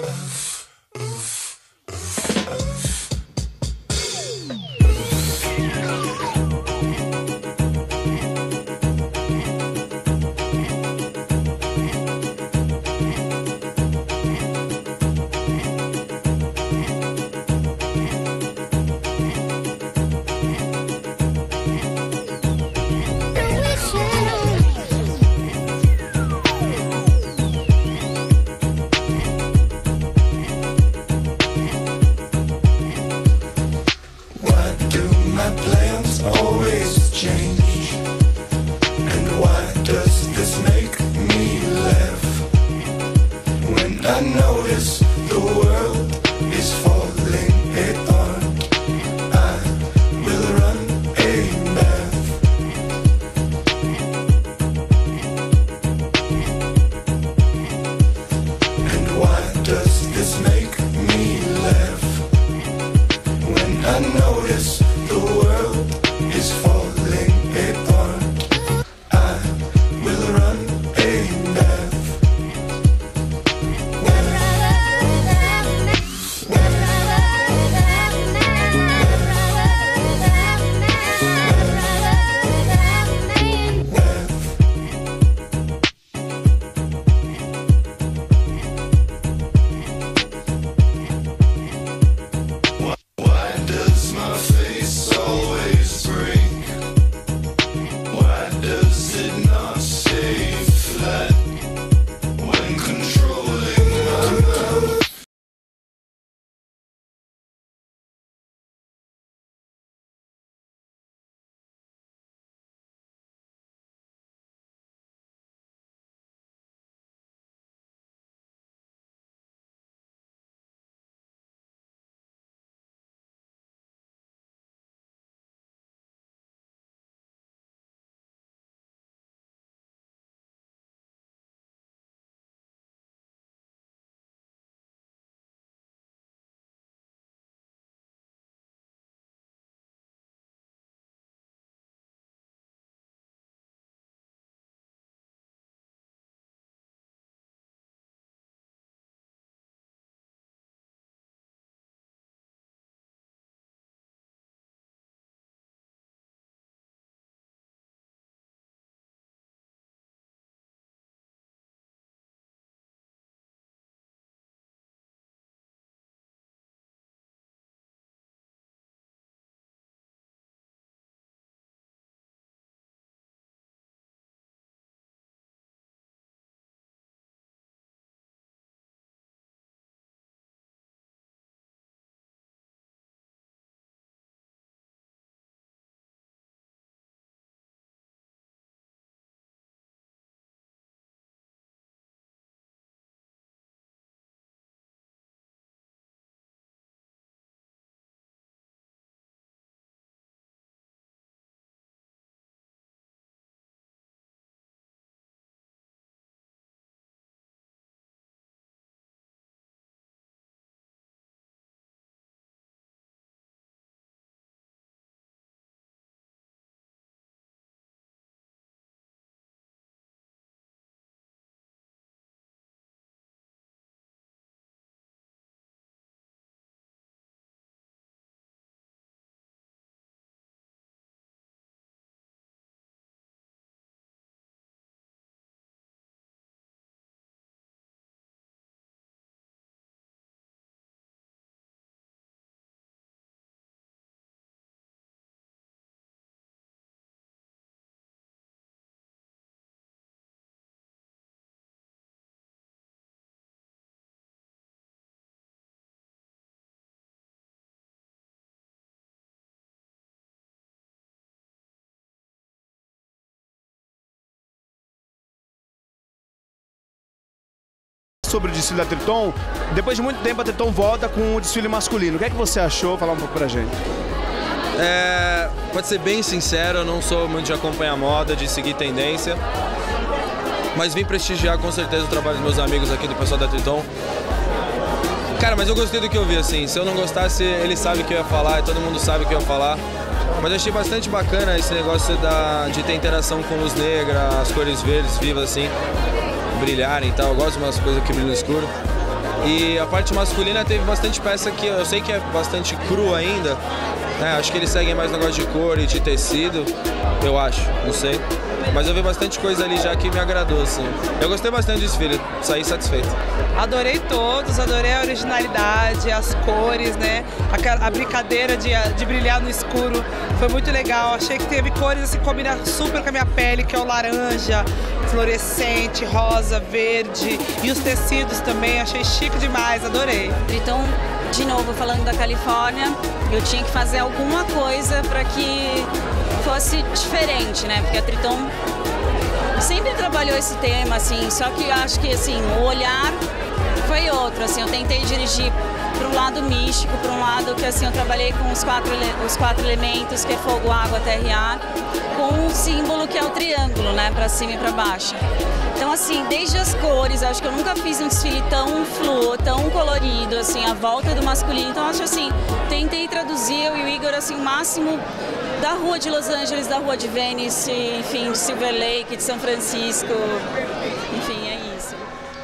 sobre o desfile da Triton. Depois de muito tempo a Triton volta com o desfile masculino. O que é que você achou? Falar um pouco pra gente. Pode ser bem sincero, eu não sou muito de acompanhar moda, de seguir tendência, mas vim prestigiar com certeza o trabalho dos meus amigos aqui, do pessoal da Triton. Cara, mas eu gostei do que eu vi, assim. Se eu não gostasse, eles sabem o que eu ia falar, e todo mundo sabe o que eu ia falar. Mas eu achei bastante bacana esse negócio de ter interação com luz negra, as cores verdes vivas, assim, brilharem e tal. Eu gosto de umas coisas que brilham no escuro. E a parte masculina teve bastante peça que eu sei que é bastante crua ainda, né? Acho que eles seguem mais negócio de cor e de tecido, eu acho, não sei. Mas eu vi bastante coisa ali já que me agradou, assim. Eu gostei bastante do desfile, saí satisfeito. Adorei todos, adorei a originalidade, as cores, né? A brincadeira de brilhar no escuro foi muito legal. Achei que teve cores assim, que combinam super com a minha pele, que é o laranja, fluorescente, rosa, verde. E os tecidos também, achei chique demais, adorei. Então, de novo, falando da Califórnia, eu tinha que fazer alguma coisa para que fosse diferente, né? Porque a Triton sempre trabalhou esse tema, assim, só que eu acho que, assim, o olhar foi outro, assim, eu tentei dirigir para um lado místico, para um lado que, assim, eu trabalhei com os quatro elementos, que é fogo, água, terra e ar, com um símbolo que é o triângulo, né, para cima e para baixo. Então, assim, desde as cores, acho que eu nunca fiz um desfile tão fluo, tão colorido, assim, a volta do masculino. Então, acho assim, tentei traduzir, eu e o Igor, assim, o máximo da rua de Los Angeles, da rua de Venice, enfim, de Silver Lake, de São Francisco, enfim.